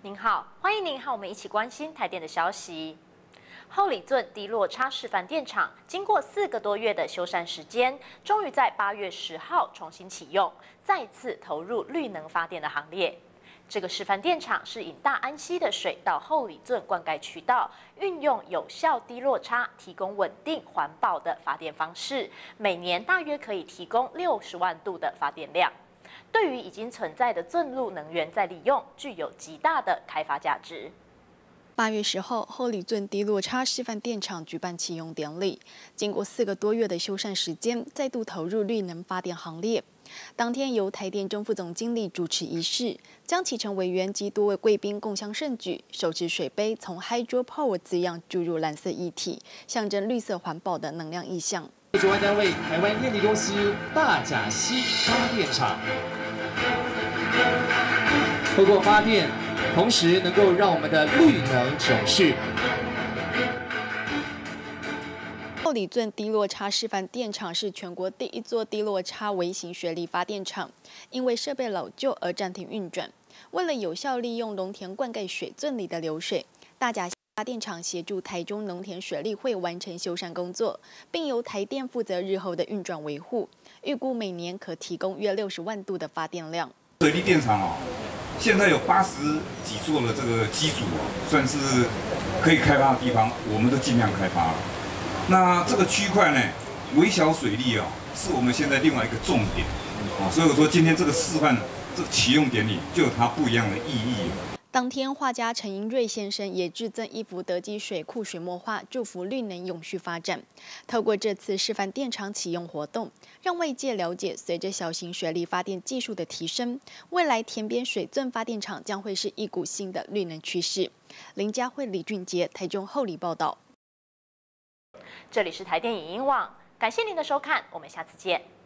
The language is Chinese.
您好，欢迎您和我们一起关心台电的消息。后里圳低落差示范电厂经过4个多月的修缮时间，终于在8月10号重新启用，再次投入绿能发电的行列。这个示范电厂是引大安溪的水到后里圳灌溉渠道，运用有效低落差，提供稳定环保的发电方式，每年大约可以提供60万度的发电量。 对于已经存在的圳路能源再利用，具有极大的开发价值。 8月10号，后里圳低落差示范电厂举办启用典礼，经过4个多月的修缮时间，再度投入绿能发电行列。当天由台电正副总经理主持仪式，将启程委员及多位贵宾共襄盛举，手持水杯从 Hydro Power 字样注入蓝色液体，象征绿色环保的能量意象。 主办单位台湾电力公司大甲溪发电厂，透过发电，同时能够让我们的绿能永续。 后里圳低落差示范电厂是全国第1座低落差微型水力发电厂，因为设备老旧而暂停运转。为了有效利用农田灌溉水圳里的流水，大甲溪 发电厂协助台中农田水利会完成修缮工作，并由台电负责日后的运转维护。预估每年可提供约60万度的发电量。 水利电厂现在有80几座的这个机组算是可以开发的地方，我们都尽量开发了。那这个区块呢，微小水利是我们现在另外一个重点所以我说今天这个示范这个启用典礼就有它不一样的意义。 当天，画家陈英瑞先生也致赠一幅德基水库水墨画，祝福绿能永续发展。透过这次示范电厂启用活动，让外界了解，随着小型水力发电技术的提升，未来田边水圳发电厂将会是一股新的绿能趋势。林佳慧、李俊杰，台中后里报道。 这里是台电影音网，感谢您的收看，我们下次见。